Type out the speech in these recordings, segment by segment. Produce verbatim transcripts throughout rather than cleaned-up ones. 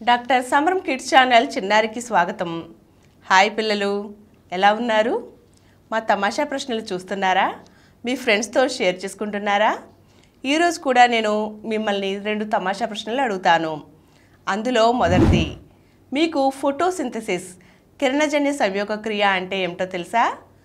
Doctor Samaram kids channel చిన్నారికి స్వాగతం. Hi పిల్లలు, ఎలా ఉన్నారు? మా తమాషా ప్రశ్నలు చూస్తున్నారా? మీ ఫ్రెండ్స్తో షేర్ చేసుకుంటున్నారా? ఈరోజు కూడా నేను మిమ్మల్ని రెండు తమాషా ప్రశ్నలు అడుగుతాను. అందులో మొదటిది, మీకు ఫోటోసింథసిస్ కిరణజన్య సంయోగ క్రియ అంటే ఏమిటో తెలుసా?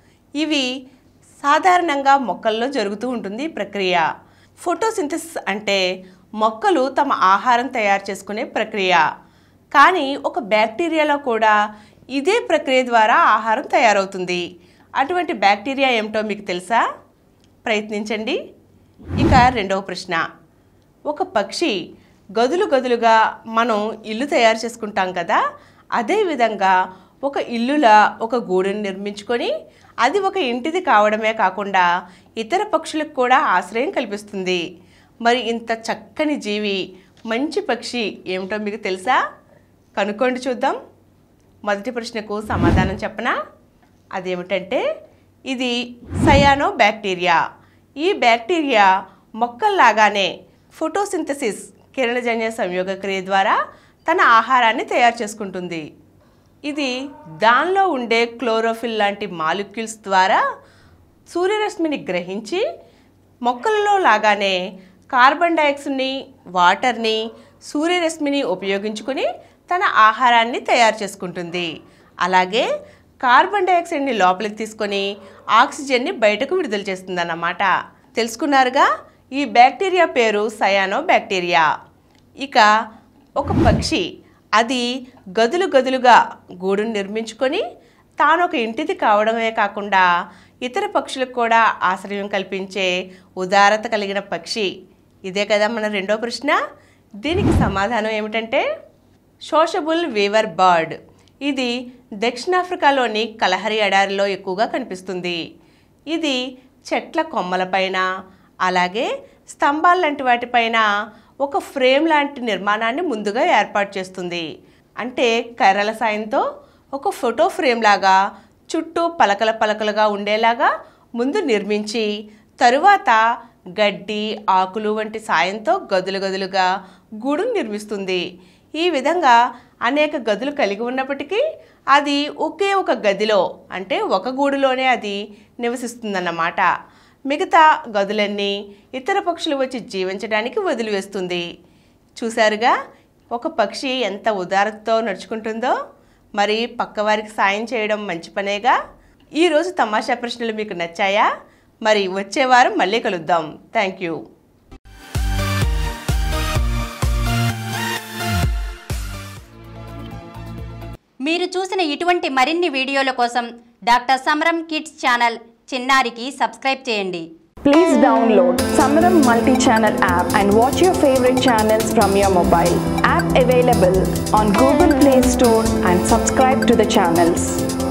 ఇవి సాధారణంగా మొక్కల్లో జరుగుతూ ఉంటుంది ప్రక్రియ. ఫోటోసింథసిస్ అంటే మొక్కలు తమ ఆహారం తయారు చేసుకునే ప్రక్రియ. కానీ ఒక బ్యాక్టీరియాలో కూడా ఇదే ప్రక్రియ ద్వారా ఆహారం తయారవుతుంది. అటువంటి బ్యాక్టీరియా ఏమిటో మీకు తెలుసా? ప్రయత్నించండి. ఇక రెండవ ప్రశ్న, ఒక పక్షి గదులు గదులుగా మనం ఇల్లు తయారు చేసుకుంటాం కదా, అదేవిధంగా ఒక ఇల్లులా ఒక గూడును నిర్మించుకొని అది ఒక ఇంటిది కావడమే కాకుండా ఇతర పక్షులకు కూడా ఆశ్రయం కల్పిస్తుంది. మరి ఇంత చక్కని జీవి, మంచి పక్షి ఏమిటో మీకు తెలుసా? కనుక్కోండి చూద్దాం. మొదటి ప్రశ్నకు సమాధానం చెప్పనా? అదేమిటంటే ఇది సయానో బ్యాక్టీరియా. ఈ బ్యాక్టీరియా మొక్కల్లాగానే ఫోటోసింథసిస్ కిరణజన్య సంయోగ క్రియ ద్వారా తన ఆహారాన్ని తయారు చేసుకుంటుంది. ఇది దానిలో ఉండే క్లోరోఫిల్ లాంటి మాలిక్యూల్స్ ద్వారా సూర్యరశ్మిని గ్రహించి మొక్కలలో లాగానే కార్బన్ డైఆక్సైడ్ని, వాటర్ని, సూర్యరశ్మిని ఉపయోగించుకొని తన ఆహారాన్ని తయారు చేసుకుంటుంది. అలాగే కార్బన్ డైఆక్సైడ్ని లోపలికి తీసుకొని ఆక్సిజన్ని బయటకు విడుదల చేస్తుందన్నమాట. తెలుసుకున్నారుగా? ఈ బ్యాక్టీరియా పేరు సయానో బ్యాక్టీరియా. ఇక ఒక పక్షి అది గదులు గదులుగా గూడును నిర్మించుకొని తాను ఒక ఇంటిది కావడమే కాకుండా ఇతర పక్షులకు కూడా ఆశ్రయం కల్పించే ఉదారత కలిగిన పక్షి. ఇదే కదా మన రెండో ప్రశ్న. దీనికి సమాధానం ఏమిటంటే సోషబుల్ వీవర్ బర్డ్. ఇది దక్షిణాఫ్రికాలోని కలహరి ఎడారిలో ఎక్కువగా కనిపిస్తుంది. ఇది చెట్ల కొమ్మలపైన అలాగే స్తంభాల లాంటి వాటిపైన ఒక ఫ్రేమ్ లాంటి నిర్మాణాన్ని ముందుగా ఏర్పాటు చేస్తుంది. అంటే కర్రల సాయంతో ఒక ఫోటో ఫ్రేమ్ లాగా చుట్టూ పలకల పలకలుగా ఉండేలాగా ముందు నిర్మించి తరువాత గడ్డి, ఆకులు వంటి సాయంతో గదులు గదులుగా గూడును నిర్మిస్తుంది. ఈ విధంగా అనేక గదులు కలిగి ఉన్నప్పటికీ అది ఒకే ఒక గదిలో అంటే ఒక గూడులోనే అది నివసిస్తుందన్నమాట. మిగతా గదులన్నీ ఇతర పక్షులు వచ్చి జీవించడానికి వదిలివేస్తుంది. చూశారుగా ఒక పక్షి ఎంత ఉదారతతో నడుచుకుంటుందో. మరి పక్కవారికి సాయం చేయడం మంచి పనేగా. ఈరోజు తమాషా ప్రశ్నలు మీకు నచ్చాయా? మరి వచ్చే వారం మళ్ళీ కలుద్దాం. Thank you. మీరు చూసిన ఇటువంటి మరిన్ని వీడియోల కోసం డాక్టర్ సమరం కిడ్స్ ఛానల్ చిన్నారికి సబ్స్క్రైబ్ చేయండి. Please download Samaram multi-channel app and watch your favorite channels from your mobile. App available on Google Play Store and subscribe to the channels.